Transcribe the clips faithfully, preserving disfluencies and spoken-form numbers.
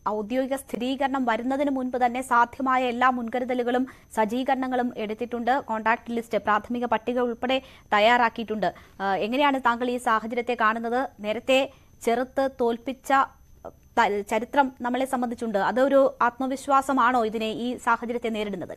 ഔദ്യോഗിക സ്ഥിരീകരണം വരുന്നതിന് മുൻപ് തന്നെ സാധ്യമായ എല്ലാ മുൻകരുതലുകളും സജ്ജീകരണങ്ങളും എടുത്തിട്ടുണ്ട്. കോൺടാക്ട് ലിസ്റ്റ്, പ്രാഥമിക പട്ടിക ഉൾപ്പെടെ തയ്യാറാക്കിയിട്ടുണ്ട്. എങ്ങനെയാണ് താങ്കൾ ഈ സാഹചര്യത്തെ കാണുന്നത്? നേരത്തെ ചെറുത്ത് തോൽപ്പിച്ച ചരിത്രം നമ്മളെ സംബന്ധിച്ചുണ്ട്. അതൊരു ആത്മവിശ്വാസമാണോ ഇതിനെ, ഈ സാഹചര്യത്തെ നേരിടുന്നത്?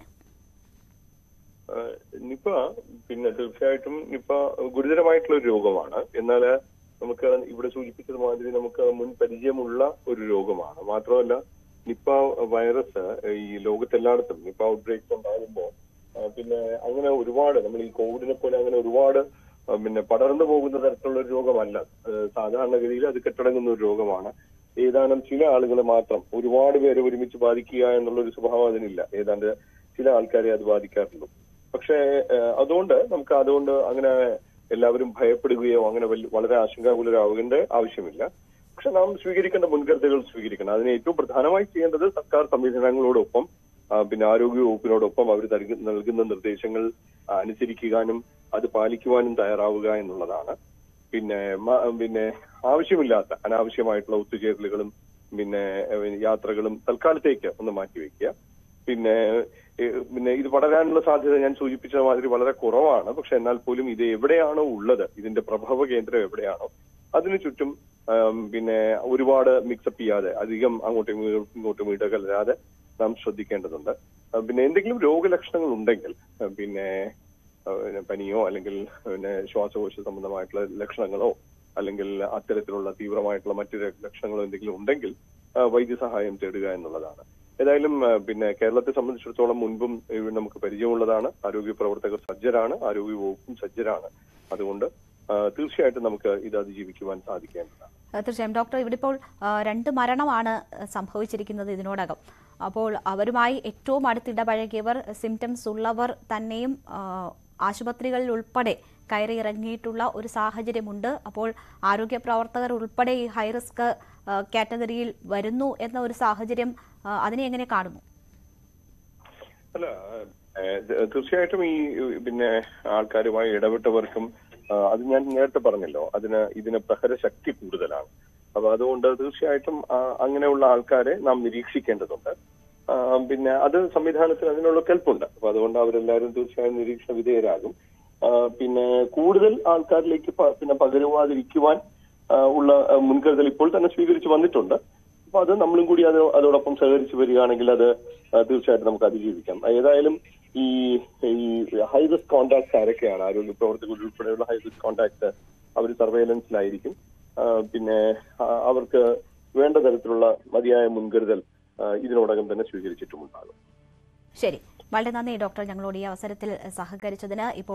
നിപ പിന്നെ തീർച്ചയായിട്ടും നിപ ഗുരുതരമായിട്ടുള്ള ഒരു രോഗമാണ്. എന്നാൽ നമുക്ക് ഇവിടെ സൂചിപ്പിച്ചത് മാതിരി നമുക്ക് മുൻ പരിചയമുള്ള ഒരു രോഗമാണ്. മാത്രമല്ല നിപ്പ വൈറസ് ഈ ലോകത്തെല്ലായിടത്തും നിപ്പ ഔട്ട് ബ്രേക്സ് ഉണ്ടാകുമ്പോൾ പിന്നെ അങ്ങനെ ഒരുപാട് നമ്മൾ ഈ കോവിഡിനെ പോലെ അങ്ങനെ ഒരുപാട് പിന്നെ പടർന്നു പോകുന്ന തരത്തിലുള്ള ഒരു രോഗമല്ല. സാധാരണഗതിയിൽ അത് കെട്ടടങ്ങുന്ന ഒരു രോഗമാണ്. ഏതാനും ചില ആളുകളെ മാത്രം ഒരുപാട് പേരെ ഒരുമിച്ച് ബാധിക്കുക എന്നുള്ള ഒരു സ്വഭാവം അതിനില്ല. ഏതാണ്ട് ചില ആൾക്കാരെ അത് ബാധിക്കാറുള്ളൂ. പക്ഷേ അതുകൊണ്ട് നമുക്ക് അതുകൊണ്ട് അങ്ങനെ എല്ലാവരും ഭയപ്പെടുകയോ അങ്ങനെ വളരെ ആശങ്കാകുലരാകേണ്ട ആവശ്യമില്ല. പക്ഷെ നാം സ്വീകരിക്കേണ്ട മുൻകരുതലുകൾ സ്വീകരിക്കണം. അതിന് ഏറ്റവും പ്രധാനമായി ചെയ്യേണ്ടത് സർക്കാർ സംവിധാനങ്ങളോടൊപ്പം പിന്നെ ആരോഗ്യ വകുപ്പിനോടൊപ്പം അവർ നൽകുന്ന നിർദ്ദേശങ്ങൾ അനുസരിക്കാനും അത് പാലിക്കുവാനും തയ്യാറാവുക എന്നുള്ളതാണ്. പിന്നെ പിന്നെ ആവശ്യമില്ലാത്ത അനാവശ്യമായിട്ടുള്ള ഒത്തുചേരലുകളും പിന്നെ യാത്രകളും തൽക്കാലത്തേക്ക് ഒന്ന് മാറ്റിവെക്കുക. പിന്നെ പിന്നെ ഇത് വളരാനുള്ള സാധ്യത ഞാൻ സൂചിപ്പിച്ച മാതിരി വളരെ കുറവാണ്. പക്ഷെ എന്നാൽ പോലും ഇത് എവിടെയാണോ ഉള്ളത്, ഇതിന്റെ പ്രഭവ കേന്ദ്രം എവിടെയാണോ അതിനു ചുറ്റും പിന്നെ ഒരുപാട് മിക്സപ്പ് ചെയ്യാതെ അധികം അങ്ങോട്ടും ഇങ്ങോട്ടും ഇടകലരാതെ നാം ശ്രദ്ധിക്കേണ്ടതുണ്ട്. പിന്നെ എന്തെങ്കിലും രോഗലക്ഷണങ്ങൾ ഉണ്ടെങ്കിൽ പിന്നെ പനിയോ അല്ലെങ്കിൽ പിന്നെ ശ്വാസകോശ സംബന്ധമായിട്ടുള്ള ലക്ഷണങ്ങളോ അല്ലെങ്കിൽ അത്തരത്തിലുള്ള തീവ്രമായിട്ടുള്ള മറ്റു ലക്ഷണങ്ങളോ എന്തെങ്കിലും ഉണ്ടെങ്കിൽ വൈദ്യസഹായം തേടുക എന്നുള്ളതാണ്. ഏതായാലും പിന്നെ കേരളത്തെ സംബന്ധിച്ചിടത്തോളം മുൻപും നമുക്ക് പരിചയമുള്ളതാണ്. ആരോഗ്യ പ്രവർത്തകർ സജ്ജരാണ്, ആരോഗ്യ വകുപ്പും സജ്ജരാണ്. അതുകൊണ്ട് തീർച്ചയായിട്ടും നമുക്ക് ഇത് അതിജീവിക്കുവാൻ സാധിക്കേണ്ടതാണ്. തീർച്ചയായും ഡോക്ടർ, ഇവിടെ ഇപ്പോൾ രണ്ട് മരണമാണ് സംഭവിച്ചിരിക്കുന്നത് ഇതിനോടകം. അപ്പോൾ അവരുമായി ഏറ്റവും അടുത്തിടപഴകിയവർ, സിംറ്റംസ് ഉള്ളവർ തന്നെയും ആശുപത്രികളിൽ ഉൾപ്പെടെ കയറി ഇറങ്ങിയിട്ടുള്ള ഒരു സാഹചര്യമുണ്ട്. അപ്പോൾ ആരോഗ്യ പ്രവർത്തകർ ഉൾപ്പെടെ ഈ ഹൈറിസ്ക് കാറ്റഗറിയിൽ വരുന്നു എന്ന ഒരു സാഹചര്യം അതിനെ എങ്ങനെ കാണുന്നു? അല്ല, തീർച്ചയായിട്ടും ഈ പിന്നെ ആൾക്കാരുമായി ഇടപെട്ടവർക്കും അത് ഞാൻ നേരത്തെ പറഞ്ഞല്ലോ, അതിന് ഇതിന് പ്രഹരശക്തി കൂടുതലാണ്. അപ്പൊ അതുകൊണ്ട് തീർച്ചയായിട്ടും അങ്ങനെയുള്ള ആൾക്കാരെ നാം നിരീക്ഷിക്കേണ്ടതുണ്ട്. പിന്നെ അത് സംവിധാനത്തിന് അതിനുള്ള കെൽപ്പുണ്ട്. അപ്പൊ അതുകൊണ്ട് അവരെല്ലാവരും തീർച്ചയായും നിരീക്ഷണ വിധേയരാകും. പിന്നെ കൂടുതൽ ആൾക്കാരിലേക്ക് പിന്നെ പകരുവാതിരിക്കുവാൻ ഉള്ള മുൻകരുതൽ ഇപ്പോൾ തന്നെ സ്വീകരിച്ചു വന്നിട്ടുണ്ട്. അപ്പൊ അത് നമ്മളും കൂടി അത് അതോടൊപ്പം സഹകരിച്ച് വരികയാണെങ്കിൽ അത് തീർച്ചയായിട്ടും നമുക്ക് അതിജീവിക്കാം. ഏതായാലും ഈ ഈ ഹൈ റിസ്ക് കോൺടാക്ട്സ് ആരൊക്കെയാണ്, ആരോഗ്യ പ്രവർത്തകർ ഉൾപ്പെടെയുള്ള ഹൈ റിസ്ക് കോൺടാക്ട് അവർ സർവൈലൻസിലായിരിക്കും. പിന്നെ അവർക്ക് വേണ്ട തരത്തിലുള്ള മതിയായ മുൻകരുതൽ ഇതിനോടകം തന്നെ സ്വീകരിച്ചിട്ടുമുണ്ടാകും. ശരി, വളരെ നന്ദി ഡോക്ടർ, ഞങ്ങളോട് ഈ അവസരത്തിൽ സഹകരിച്ചതിന്. ഇപ്പോൾ